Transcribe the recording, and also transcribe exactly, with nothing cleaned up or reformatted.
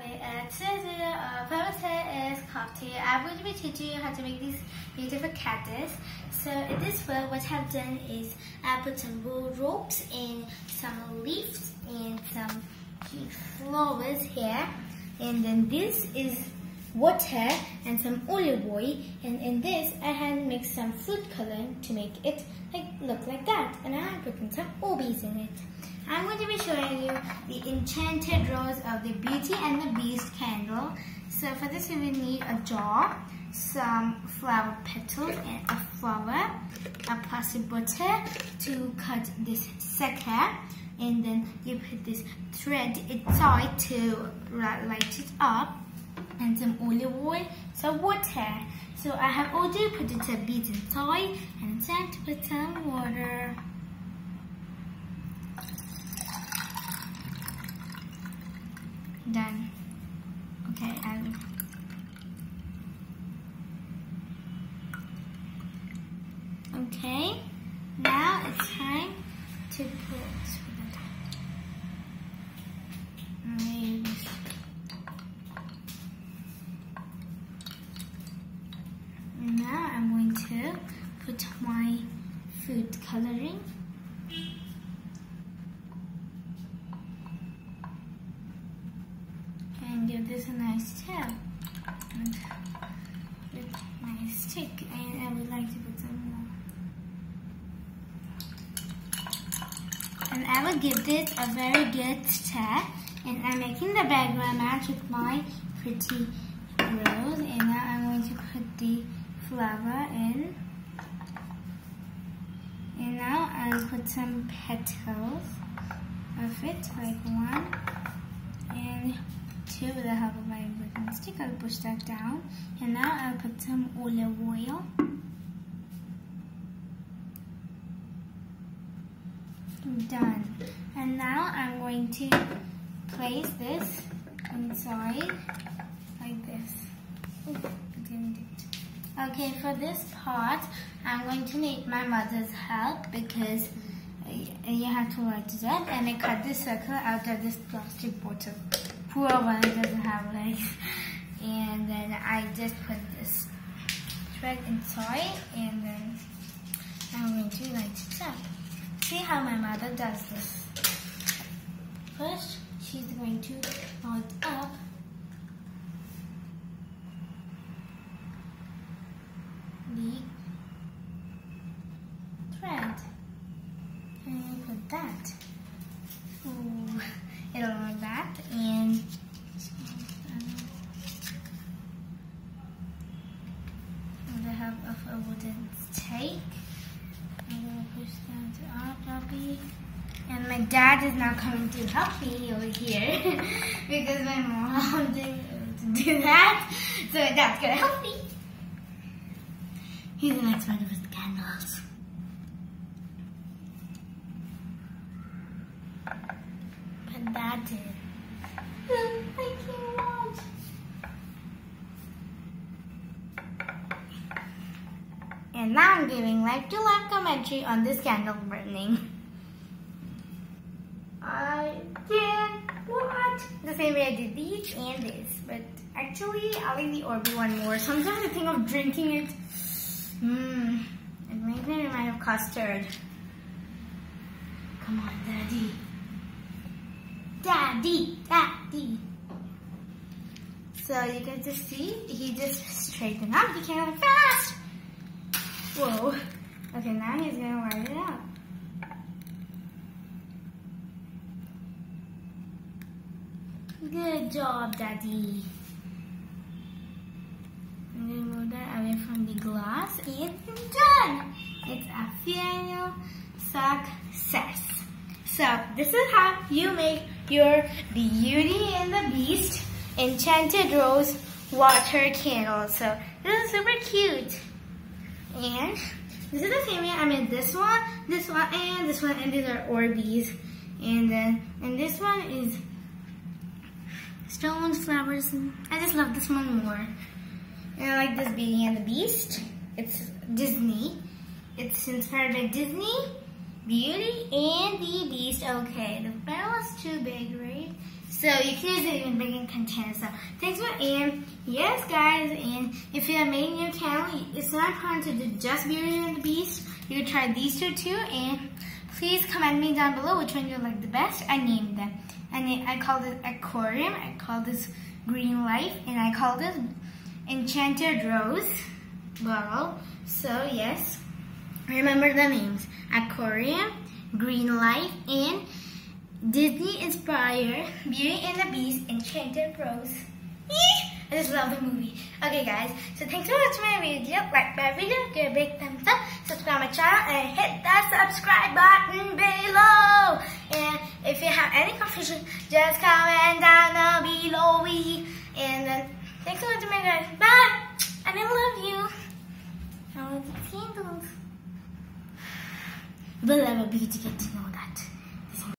everybody, uh, today's video, uh, Purple is Coffee. I'm going to be teaching you how to make these beautiful cactus. So in this way, what I've done is I put some wool ropes and some leaves and some flowers here. And then this is water and some olive oil. And in this, I had mixed some food coloring to make it like look like that. And I have put some Orbeez in it. I'm going to be showing you the enchanted rose of the Beauty and the Beast candle. So for this we will need a jar, some flower petals and a flower, a plastic butter to cut this sucker, and then you put this thread inside to light it up, and some olive oil, some water. So I have already put the beads inside, and it's time to put some water. Done. Okay, I will. Okay, now it's time to put. Now I'm going to put my food coloring. And give this a nice tap and with my stick, and I would like to put some more. And I will give this a very good tap, and I'm making the background match with my pretty rose. And now I'm going to put the flower in, and now I'll put some petals of it, like one and two with the help of my wooden stick. I'll push that down, and now I'll put some olive oil. Done. And now I'm going to place this inside like this. Ooh, I didn't do it. Okay, for this part, I'm going to need my mother's help because you have to light it up, and I cut this circle out of this plastic bottle. Poor one doesn't have legs. And then I just put this thread inside, and then I'm going to light it up. See how my mother does this. First, she's going to light up the thread. And put that. Ooh, it'll like that. And with the help of a wooden stake, I'm going to push that up, puppy. And my dad is now coming to help me over here because my mom didn't do that. So my dad's going to help me. He's an expert with candles. But Dad did. I can't watch. And now I'm giving life to life commentary on this candle burning. I can't watch. The same way I did these and this. But actually, I like the Orbeez one more. Sometimes I think of drinking it. Mmm. It makes me remind of custard. Come on, Daddy. Daddy, Daddy. So you can just see, he just straightened up. He came out fast. Whoa. Okay, now he's gonna light it up. Good job, Daddy. I'm gonna move that away from the glass. It's done. It's a final success. So this is how you make your Beauty and the Beast Enchanted Rose water candle. So this is super cute. And this is the same way I made this one, this one, and this one, and these are Orbeez. And then and this one is stones, flowers, and I just love this one more. And I like this Beauty and the Beast. It's Disney. It's inspired by Disney, Beauty and the Beast. Okay, the barrel is too big, right? So you can use it in bigger containers. So thanks for and yes guys, and if you're making your channel, it's not hard to do just Beauty and the Beast. You can try these two too, and please comment me down below which one you like the best. I named them. And I call this Aquarium, I call this Green Life, and I call this Enchanted Rose bottle. So yes, remember the names: Aquarium, Green Life, and Disney inspired Beauty and the Beast Enchanted Rose. I just love the movie. Okay guys, so thanks for watching my video. Like my video, give a big thumbs up, subscribe my channel, and hit that subscribe button below. And if you have any confusion, just comment down below. And then thanks for watching my guys. Bye! And I love you. I love the candles. We'll never be to get to know that.